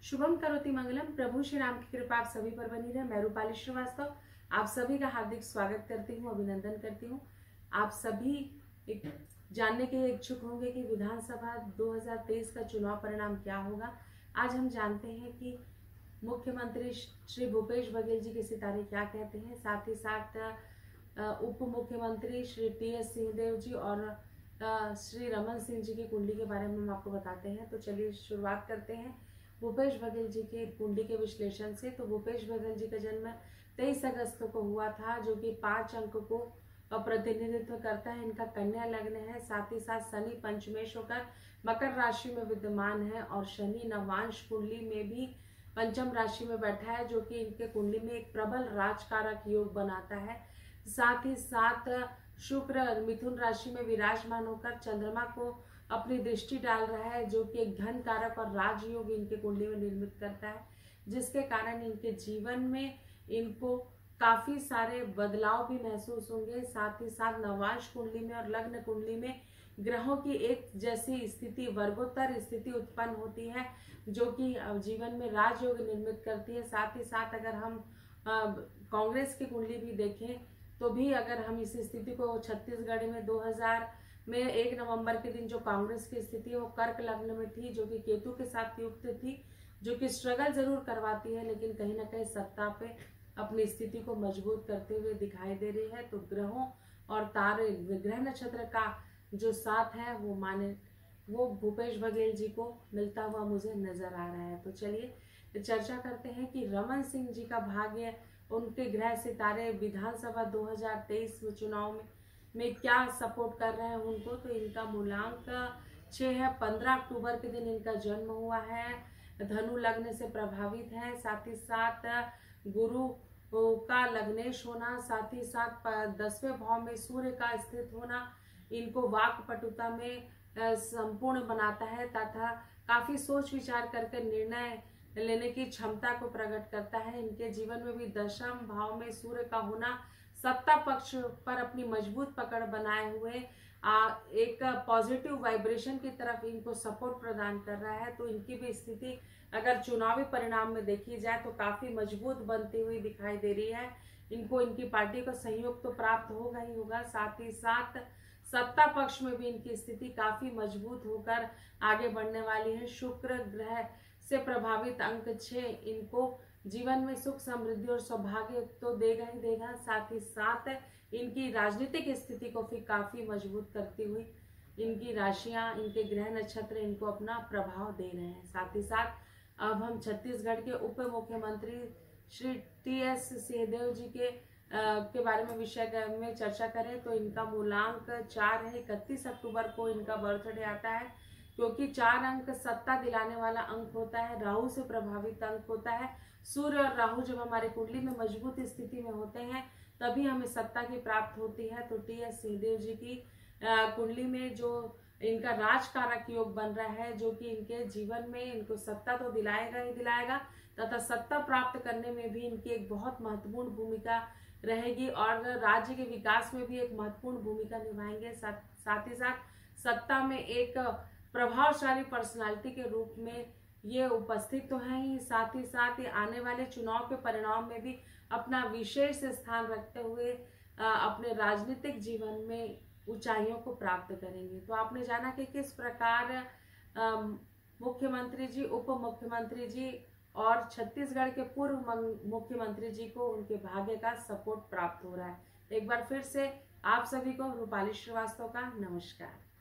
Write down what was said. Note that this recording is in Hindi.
शुभम करोति मंगलम। प्रभु श्री राम की कृपा आप सभी पर बनी रहे। मैं रूपाली श्रीवास्तव आप सभी का हार्दिक स्वागत करती हूँ, अभिनंदन करती हूँ। आप सभी जानने के इच्छुक होंगे कि विधानसभा 2023 का चुनाव परिणाम क्या होगा। आज हम जानते हैं कि मुख्यमंत्री श्री भूपेश बघेल जी के सितारे क्या कहते हैं, साथ ही साथ उप मुख्यमंत्री श्री टी.एस. सिंहदेव जी और श्री रमन सिंह जी की कुंडली के बारे में हम आपको बताते हैं। तो चलिए शुरुआत करते हैं भूपेश बघेल जी की कुंडली के विश्लेषण से। तो भूपेश बघेल जी का जन्म 23 अगस्त को हुआ था, जो कि 5 अंक को प्रतिनिधित्व करता है। इनका कन्या लग्न है, साथ ही साथ शनि पंचमेश होकर मकर राशि में विद्यमान है और शनि नवांश कुंडली में भी पंचम राशि में बैठा है, जो कि इनके कुंडली में एक प्रबल राजकारक योग बनाता है। साथ ही साथ शुक्र मिथुन राशि में विराजमान होकर चंद्रमा को अपनी दृष्टि डाल रहा है, जो कि एक धन कारक और राजयोग इनके कुंडली में निर्मित करता है, जिसके कारण इनके जीवन में इनको काफी सारे बदलाव भी महसूस होंगे। साथ ही साथ नवांश कुंडली में और लग्न कुंडली में ग्रहों की एक जैसी स्थिति, वर्गोत्तर स्थिति उत्पन्न होती है, जो कि जीवन में राजयोग निर्मित करती है। साथ ही साथ अगर हम कांग्रेस की कुंडली भी देखें तो भी अगर हम इस स्थिति को छत्तीसगढ़ में 2000 में 1 नवंबर के दिन जो कांग्रेस की स्थिति वो कर्क लग्न में थी, जो कि केतु के साथ युक्त थी, जो कि स्ट्रगल जरूर करवाती है, लेकिन कहीं ना कहीं सत्ता पे अपनी स्थिति को मजबूत करते हुए दिखाई दे रही है। तो ग्रहों और तारे, ग्रह नक्षत्र का जो साथ है वो भूपेश बघेल जी को मिलता हुआ मुझे नजर आ रहा है। तो चलिए चर्चा करते हैं कि रमन सिंह जी का भाग्य, उनके ग्रह सितारे विधानसभा 2023 चुनाव में क्या सपोर्ट कर रहे हैं उनको। तो इनका मूलांक 6 है, 15 अक्टूबर के दिन इनका जन्म हुआ है, धनु लग्न से प्रभावित है। साथ ही साथ गुरु का लग्नेश होना, साथ ही साथ 10वें भाव में सूर्य का स्थित होना इनको वाक पटुता में संपूर्ण बनाता है तथा काफी सोच विचार करके निर्णय लेने की क्षमता को प्रकट करता है। इनके जीवन में भी 10वें भाव में सूर्य का होना सत्ता पक्ष पर अपनी मजबूत पकड़ बनाए हुए एक पॉजिटिव वाइब्रेशन की तरफ इनको सपोर्ट प्रदान कर रहा है। तो इनकी भी स्थिति अगर चुनावी परिणाम में देखी जाए तो काफी मजबूत बनती हुई दिखाई दे रही है। इनको इनकी पार्टी का सहयोग तो प्राप्त होगा ही होगा, साथ ही साथ सत्ता पक्ष में भी इनकी स्थिति काफी मजबूत होकर आगे बढ़ने वाली है। शुक्र ग्रह से प्रभावित अंक 6 इनको जीवन में सुख समृद्धि और सौभाग्य तो देगा ही देगा, साथ ही साथ इनकी राजनीतिक स्थिति को भी काफी मजबूत करती हुई इनकी राशियां, इनके ग्रह नक्षत्र इनको अपना प्रभाव दे रहे हैं। साथ ही साथ अब हम छत्तीसगढ़ के उप मुख्यमंत्री श्री टी.एस. सिंहदेव जी के बारे में विषय में चर्चा करें तो इनका मूलांक 4 है, 31 अक्टूबर को इनका बर्थडे आता है, क्योंकि 4 अंक सत्ता दिलाने वाला अंक होता है, राहु से प्रभावित अंक होता है। सूर्य और राहु जब हमारे कुंडली में मजबूत स्थिति में होते हैं तभी हमें सत्ता की प्राप्त होती है। तो टी.एस. सिंहदेव जी की कुंडली में जो इनका राजकारक योग बन रहा है, जो कि इनके जीवन में इनको सत्ता तो दिलाएगा ही दिलाएगा तथा सत्ता प्राप्त करने में भी इनकी एक बहुत महत्वपूर्ण भूमिका रहेगी और राज्य के विकास में भी एक महत्वपूर्ण भूमिका निभाएंगे। साथ ही साथ सत्ता में एक प्रभावशाली पर्सनालिटी के रूप में ये उपस्थित तो हैं ही, साथ ही साथ ये आने वाले चुनाव के परिणाम में भी अपना विशेष स्थान रखते हुए अपने राजनीतिक जीवन में ऊंचाइयों को प्राप्त करेंगे। तो आपने जाना कि किस प्रकार मुख्यमंत्री जी, उप मुख्यमंत्री जी और छत्तीसगढ़ के पूर्व मुख्यमंत्री जी को उनके भाग्य का सपोर्ट प्राप्त हो रहा है। एक बार फिर से आप सभी को रूपाली श्रीवास्तव का नमस्कार।